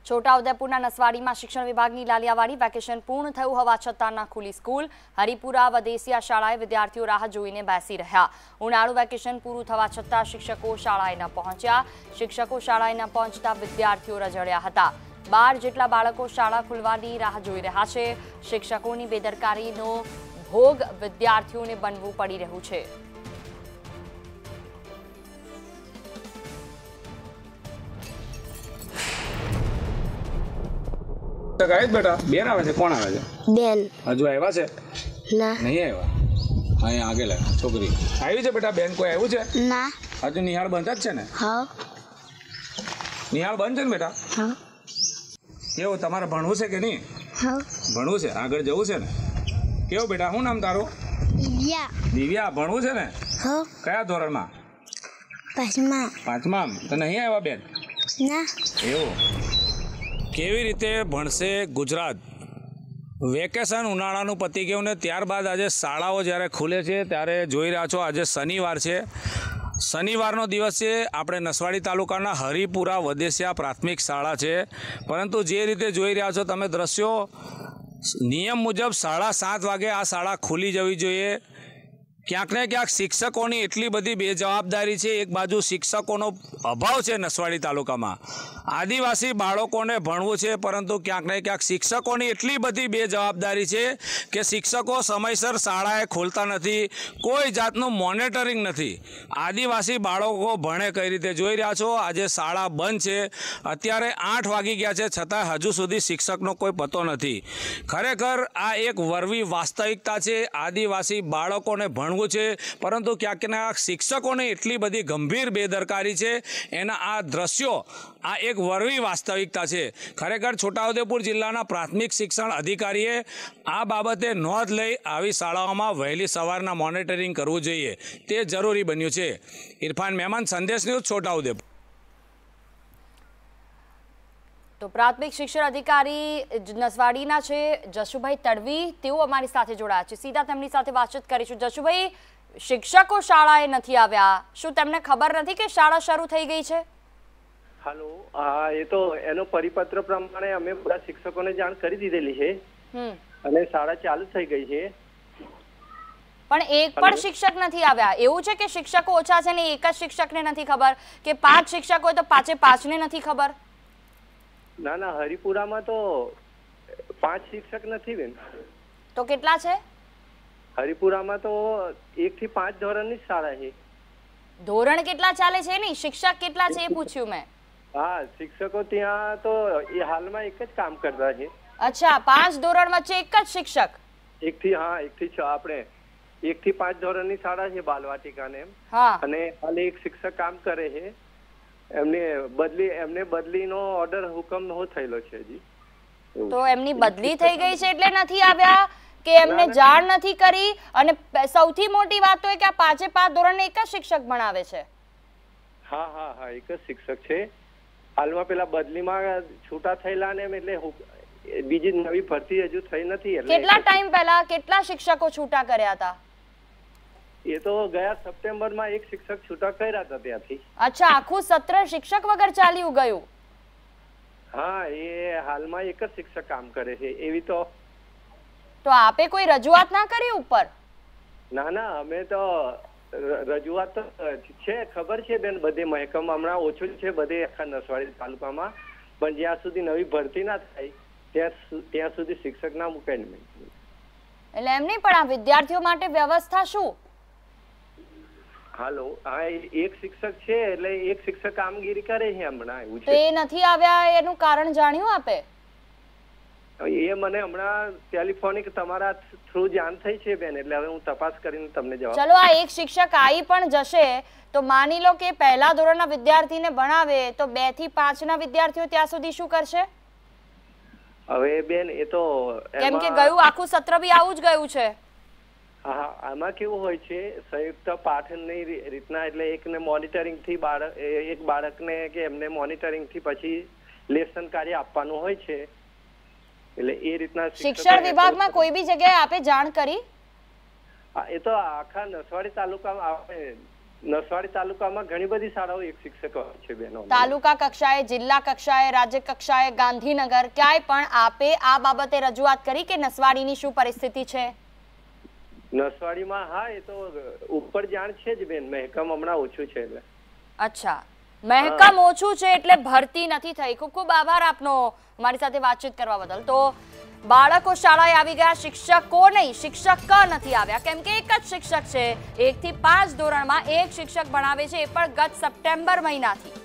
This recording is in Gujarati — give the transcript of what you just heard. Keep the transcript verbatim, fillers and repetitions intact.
છોટાઉદેપુરના નસવાડીમાં શિક્ષણ વિભાગની લાલિયાવાડી વેકેશન પૂર્ણ થયું હોવા છતાં ન ખુલી સ્કૂલ। હરિપુરા વદેસિયા શાળાએ વિદ્યાર્થીઓ રાહ જોઈને બેસી રહ્યા। ઉનાળુ વેકેશન પૂરું થવા છતાં શિક્ષકો શાળાએ ન પહોંચ્યા। શિક્ષકો શાળાએ ન પહોંચતા વિદ્યાર્થીઓ રજડ્યા હતા। બાર જેટલા બાળકો શાળા ખુલવાની રાહ જોઈ રહ્યા છે। શિક્ષકોની બેદરકારીનો ભોગ વિદ્યાર્થીઓને બનવું પડી રહ્યું છે। ગાયત બેટા બેન આવે છે કોણ આવે છે બેન હજુ આવ્યા છે ના નહીં આવ્યા અહીં આગે લે છોકરી આવી છે બેટા બેન કોઈ આવ્યું છે ના હજુ નિહાળ બંધ જ છે ને હા નિહાળ બંધ છે ને બેટા હા કેવું તમારે ભણવું છે કે નહીં હા ભણવું છે આગળ જવું છે ને કેવું બેટા શું નામ તારું દિવ્યા દિવ્યા ભણવું છે ને હા કયા ધોરણમાં પાંચમા પાંચમામ તો નહીં આવ્યા બેન ના એવું કેવી રીતે ભણશે ગુજરાત વેકેશન ઉનાળાનું પતી ગયું ને ત્યારબાદ આજે શાળાઓ જ્યારે ખુલે છે ત્યારે જોઈ રહ્યા છો આજે શનિવાર છે શનિવારનો દિવસ છે। આપણે નસવાડી તાલુકાના હરિપુરા વદેસિયા પ્રાથમિક શાળા છે પરંતુ જે રીતે જોઈ રહ્યા છો તમે દ્રશ્યો નિયમ મુજબ સાડા સાત વાગે આ શાળા ખુલી જવી જોઈએ। ક્યાંક ને ક્યાંક શિક્ષકોની એટલી બધી બેજવાબદારી છે। એક બાજુ શિક્ષકોનો અભાવ છે નસવાડી તાલુકામાં આદિવાસી બાળકોને ભણવું છે પરંતુ ક્યાંક ને ક્યાંક શિક્ષકોની એટલી બધી બેજવાબદારી છે કે શિક્ષકો સમયસર શાળાએ ખોલતા નથી। કોઈ જાતનું મોનિટરિંગ નથી। આદિવાસી બાળકો ભણે કઈ રીતે જોઈ રહ્યા છો આજે શાળા બંધ છે। અત્યારે આઠ વાગી ગયા છે છતાં હજુ સુધી શિક્ષકનો કોઈ પતો નથી। ખરેખર આ એક વરવી વાસ્તવિકતા છે। આદિવાસી બાળકોને ભણવું છે પરંતુ ક્યાંક ને ક્યાંક શિક્ષકોને એટલી બધી ગંભીર બેદરકારી છે। એના આ દ્રશ્યો આ એક વરવી વાસ્તવિકતા છે। ખરેખર છોટાઉદેપુર જિલ્લાના પ્રાથમિક શિક્ષણ અધિકારીએ આ બાબતે નોંધ લઈ આવી શાળાઓમાં વહેલી સવારના મોનિટરિંગ કરવું જોઈએ તે જરૂરી બન્યું છે। ઇરફાન મહેમાન, સંદેશ ન્યૂઝ, છોટાઉદેપુર। તો પ્રાથમિક શિક્ષણ અધિકારી નસવાડીના છે જશુભાઈ તડવી, તેઓ અમારી સાથે જોડાયા છે। સીધા તેમની સાથે વાતચીત કરીશું। જશુભાઈ, શિક્ષકો શાળાએ નથી આવ્યા, શું તેમને ખબર નથી કે શાળા શરૂ થઈ ગઈ છે? હાલો, હા, એ તો એનો પરિપત્ર પ્રમાણે અમે બધા શિક્ષકોને જાણ કરી દીધેલી છે અને શાળા ચાલુ થઈ ગઈ છે। પણ એક પણ શિક્ષક નથી આવ્યા। એવું છે કે શિક્ષકો ઓછા છે ને એક જ શિક્ષકને નથી ખબર, કે પાંચ શિક્ષકો હોય તો પાંચે પાંચને નથી ખબર? ના ના, હરિપુરામાં તો પાંચ શિક્ષક નથી બેન। તો કેટલા છે? હરિપુરામાં તો એક થી પાંચ ધોરણની શાળા છે। ધોરણ કેટલા ચાલે છે નહીં, શિક્ષક કેટલા છે એ પૂછ્યું મેં। હા, શિક્ષકો ત્યાં તો એ હાલમાં એક જ કામ કરતા છે। અચ્છા, પાંચ ધોરણ વચ્ચે એક જ શિક્ષક? એક થી હા એક થી છ આપણે એક થી પાંચ ધોરણની શાળા છે બાલવાટિકાને એમ, અને હાલ એક શિક્ષક કામ કરે છે। એમને બદલી એમને બદલીનો ઓર્ડર હુકમ હો થયેલો છે હજી। તો એમની બદલી થઈ ગઈ છે એટલે નથી આવ્યા કે એમને જાણ નથી કરી? અને સૌથી મોટી વાત તો એ કે આ પાંચે પાંચ ધોરણને એક જ શિક્ષક ભણાવે છે। હા હા હા, એક જ શિક્ષક છે હાલમાં। પેલા બદલીમાં છૂટા થયેલા ને એટલે બીજી નવી ભરતી હજુ થઈ નથી। એટલે કેટલા ટાઈમ પહેલા કેટલા શિક્ષકો છૂટા કર્યા હતા? એ તો ગયા સપ્ટેમ્બરમાં એક શિક્ષક છૂટા કર્યા હતા ત્યાંથી। અચ્છા, આખું સત્ર શિક્ષક વગર ચાલ્યું ગયું? હા, એ હાલમાં એક જ શિક્ષક કામ કરે છે એવી તો તો આપે કોઈ રજૂઆત ના કરી ઉપર? ના ના, અમે તો રજૂઆત તો છે, ખબર છે બેન, બધે મહેકમ હમણાં ઓછું છે બધે આખા નસવાડી તાલુકામાં, પણ જ્યાં સુધી નવી ભરતી ના થાય ત્યાં ત્યાં સુધી શિક્ષક ના મુકાય નહીં। એટલે એમ નહીં, પણ આ વિદ્યાર્થીઓ માટે વ્યવસ્થા શું? હાલો, હા, એક શિક્ષક છે એટલે એક શિક્ષક કામગીરી કરે છે હમણાં, એવું છે। તો એ નથી આવ્યા એનું કારણ જાણ્યું આપે? એ મને હમણાં ટેલિફોનિક તમારા થ્રુ જાણ થઈ છે બેન, એટલે હવે હું તપાસ કરીને તમને જવાબ। ચલો, આ એક શિક્ષક આવી પણ જશે તો માની લો કે પહેલા ધોરણના વિદ્યાર્થીને ભણાવે તો બે થી પાંચ ના વિદ્યાર્થીઓ ત્યાં સુધી શું કરશે? હવે બેન એ તો કેમ કે ગયું આખું સત્ર બી આવું જ ગયું છે। હા, આમાં કેવું હોય છે સંયુક્ત પાઠની રીતના, એટલે એકને મોનિટરિંગ થી બાળક એક બાળકને કે એમને મોનિટરિંગ થી પછી લેસન કાર્ય આપવાનું હોય છે। એટલે એ રીતના શિક્ષણ વિભાગમાં કોઈ બી જગ્યાએ આપે જાણ કરી? એ તો આખા નસવાડી તાલુકામાં આપણે નસવાડી તાલુકામાં ઘણી બધી શાળાઓ એક શિક્ષક હોય છે બહેનો. તાલુકા કક્ષાએ, જિલ્લા કક્ષાએ, રાજ્ય કક્ષાએ, ગાંધીનગર ક્યાંય પણ આપે આ બાબતે રજૂઆત કરી કે નસવાડીની શું પરિસ્થિતિ છે? નસવાડીમાં હા એ તો ઉપર જાણ છે જ બેન, મહેકમ હમણાં ઓછું છે એટલે. અચ્છા, મહેકમ ઓછું છે એટલે ભરતી નથી થઈ. ખૂબ ખૂબ આભાર આપનો મારી સાથે વાતચીત કરવા બદલ. તો બાળકો શાળાએ આવી ગયા, શિક્ષકો નહીં, શિક્ષક નથી આવ્યા કેમ કે એક જ શિક્ષક છે. એક થી પાંચ ધોરણમાં એક શિક્ષક ભણાવે છે, એ પણ ગત સપ્ટેમ્બર મહિનાથી.